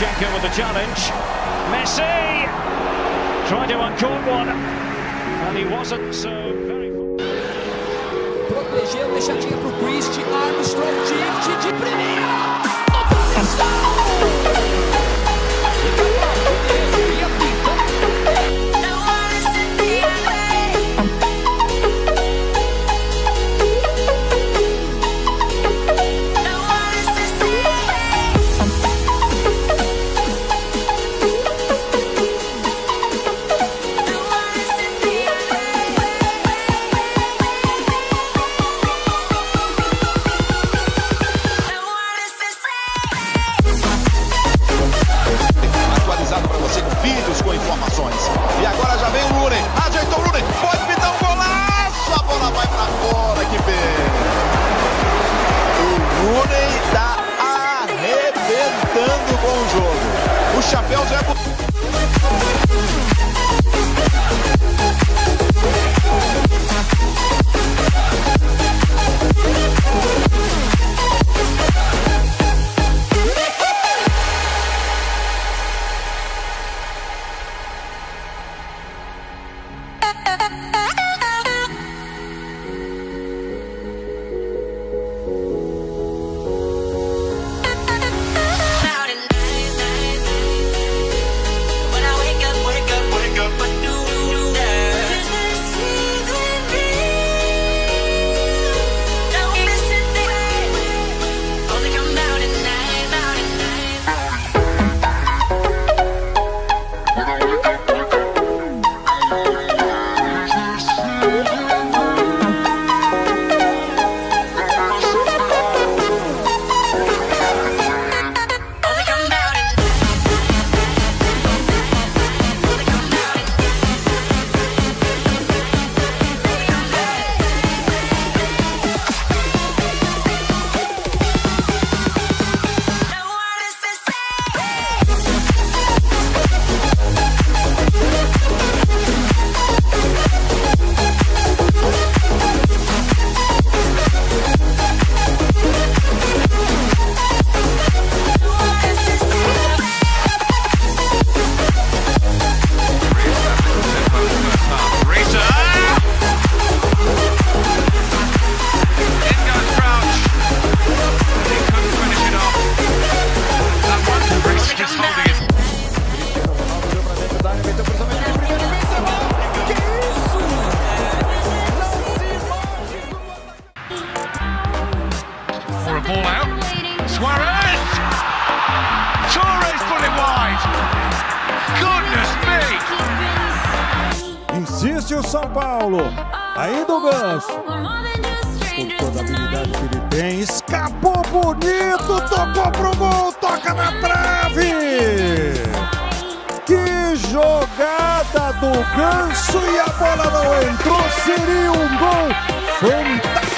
Zinchenko with the challenge. Messi tried to uncork one, and he wasn't so very. Protegeu, deixadinha pro Christ, Armstrong, Tift de primeira! Com informações. E agora já vem o Rooney. Ajeitou o Rooney. Pode pintar um golaço. A bola vai pra fora. Que pena. O Rooney tá arrebentando com o jogo. O chapéu já é... Ball out. Suarez! Torres put it wide. Goodness me! Insiste o São Paulo. Ainda o Ganso. Com toda a habilidade que ele tem. Escapou bonito. Tocou pro gol. Toca na trave. Que jogada do Ganso. E a bola não entrou. Seria um gol fantástico.